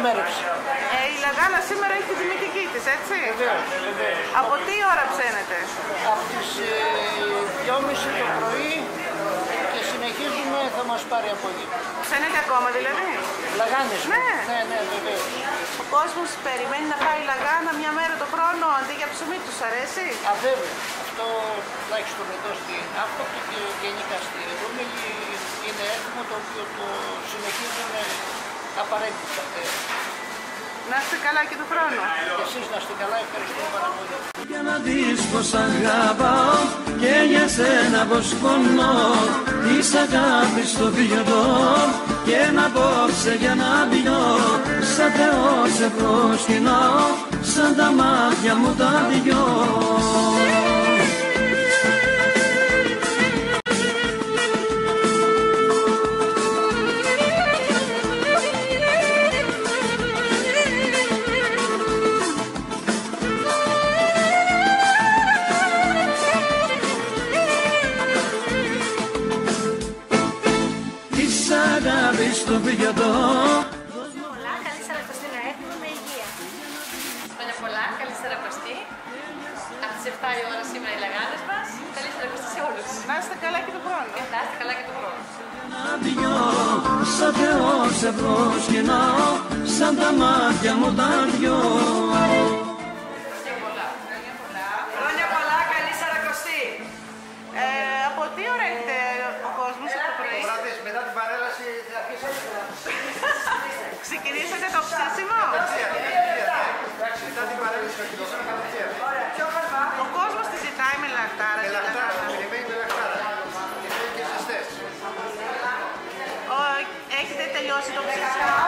ημέρευση. Η Λαγάνα σήμερα έχει τη τιμητική της, έτσι. Βεβαίως. Από τι ώρα ψένετε? Από τις 2:30 το πρωί και συνεχίζουμε, θα μας πάρει από εκεί. Ψένετε ακόμα δηλαδή? Λαγάνες. Ναι. Ναι, βεβαίως. Ο κόσμος περιμένει να φάει λαγάνα μια μέρα το χρόνο αντί για ψωμί, τους αρέσει? Βέβαια. Αυτό τουλάχιστον εδώ στην Αύποπτη και γενικά στη Ρούμελη είναι έθιμο το οποίο το συνεχίζουμε απαραίτητα. Να είστε καλά και του χρόνου. Και εσείς να είστε καλά, ευχαριστώ πάρα πολύ. Για να δεις πως αγαπάω και για σένα πως πονώ, της αγάπης στο πιωτό και να απόψε για να πιω, σαν Θεό σε προσκυνάω, σαν τα μάτια μου τα δυο. Στο πιωτό. Πολλά, καλή Σαρακοστή να έχουμε με υγεία. Χρόνια πολλά, καλή Σαρακοστή. Από τις 7 η ώρα σήμερα οι λαγάνες μας. Καλή Σαρακοστή σε όλους. Να είστε καλά και του χρόνου. Να είστε καλά και του χρόνου. Σαν Θεό σε προσκυνάω, σαν τα μάτια μου τα δυο. Χρόνια πολλά, καλή Σαρακοστή. Από τι ώρα έρχεται ο κόσμος από το πρωί? Μετά την παρέλαση θα αρχίσουμε. Ξεκινήσατε το ψήσιμο? Μετά την παρέλαση θα αρχίσουμε κατευθείαν. Ο κόσμος τη ζητάει με λαχτάρα. Με λαχτάρα, περιμένει με λαχτάρα. Και ζεστές. Έχετε τελειώσει το ψήσιμο?